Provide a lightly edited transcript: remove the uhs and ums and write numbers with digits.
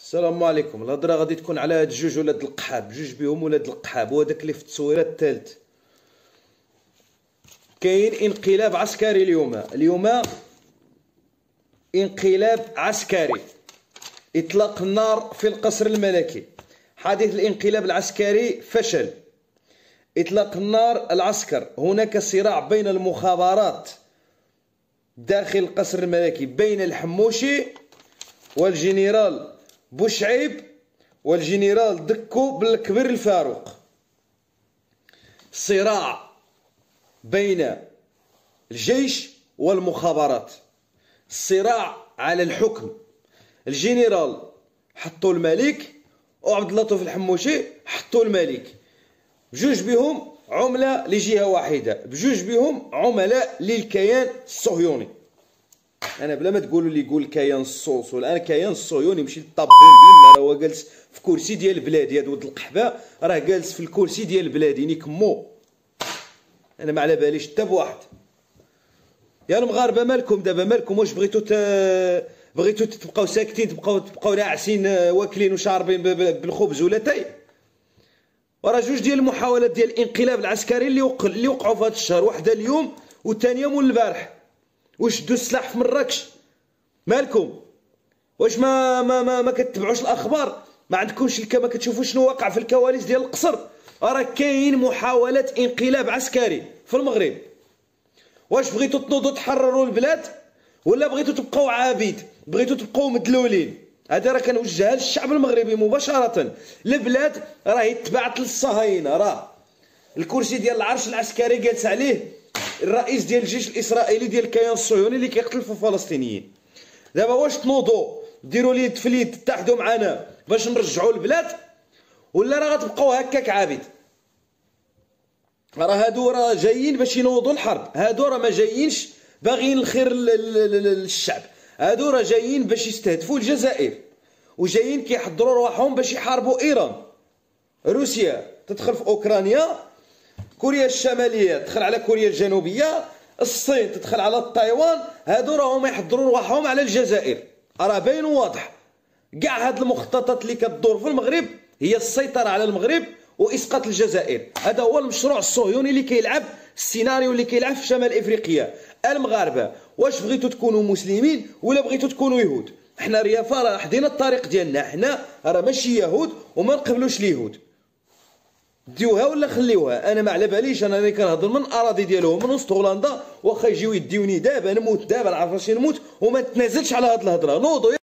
السلام عليكم. الهضره غادي تكون على هاد جوج ولاد القحاب، جوج بهم ولاد القحاب، وهداك اللي في التصويره الثالث. كاين انقلاب عسكري اليوم انقلاب عسكري، اطلاق النار في القصر الملكي. حديث الانقلاب العسكري فشل. اطلاق النار العسكر، هناك صراع بين المخابرات داخل القصر الملكي، بين الحموشي والجنرال بوشعيب والجنرال دكو بالكبر الفاروق. صراع بين الجيش والمخابرات، صراع على الحكم. الجنرال حطوا الملك وعبد اللطيف الحموشي حطوا الملك، بجوج بهم عملة لجهة واحدة، بجوج بهم عملاء للكيان الصهيوني. انا بلا ما تقولوا لي يقول كيان الصوص، ولا انا كيان الصهيوني ماشي الطابين ديالنا. راه هو جالس في كرسي ديال بلادي، هاد ولد القحبه راه جالس في الكرسي ديال بلادي نيكمو. انا ما على باليش حتى بواحد. يا المغاربه مالكم دابا؟ مالكم؟ واش بغيتو تبقاو ساكتين، تبقاو ناعسين واكلين وشاربين بالخبز ولا تاي؟ وراه جوج ديال المحاولات ديال الانقلاب العسكري اللي وقعوا في هذا الشهر، واحده اليوم والثانيه مول البارح، وشدوا السلاح في مراكش. مالكم؟ واش ما كتبعوش الاخبار؟ ما عندكمش ما كتشوفوش شنو واقع في الكواليس ديال القصر؟ راه كاين محاولة انقلاب عسكري في المغرب. واش بغيتوا تنوضوا تحرروا البلاد، ولا بغيتوا تبقاو عبيد، بغيتوا تبقاو مدلولين؟ هذا راه كنوجهها للشعب المغربي مباشرة. البلاد راهي تبعت للصهاينة، راه الكرسي ديال العرش العسكري جالس عليه الرئيس ديال الجيش الاسرائيلي ديال الكيان الصهيوني اللي كيقتل في الفلسطينيين. دابا واش تنوضوا ديروا اليد في اليد تتحدوا معنا باش نرجعوا البلاد، ولا راه غتبقاو هكاك عابد؟ راه هادو راه جايين باش ينوضوا الحرب، هادو راه ما جايينش باغيين الخير للشعب، هادو راه جايين باش يستهدفوا الجزائر، وجايين كيحضروا رواحهم باش يحاربوا ايران. روسيا تدخل في اوكرانيا، كوريا الشماليه تدخل على كوريا الجنوبيه، الصين تدخل على تايوان. هادو راهم يحضروا رواحهم على الجزائر. راه باين واضح كاع هاد المخططات اللي كتدور في المغرب هي السيطره على المغرب واسقاط الجزائر. هذا هو المشروع الصهيوني اللي كيلعب، السيناريو اللي كيلعب في شمال افريقيا. المغاربه واش بغيتوا تكونوا مسلمين ولا بغيتوا تكونوا يهود؟ حنا ريافه راه حدينا الطريق ديالنا، حنا راه ماشي يهود وما نقبلوش اليهود. ديوها ولا خليوها، انا ما على باليش. انا اللي كنهضر من الاراضي ديالهم من وسط هولندا، واخا يجيو يديوني دابا نموت، دابا نعرف راسي نموت وما نتنازلش على هاد الهضره. نوضوا.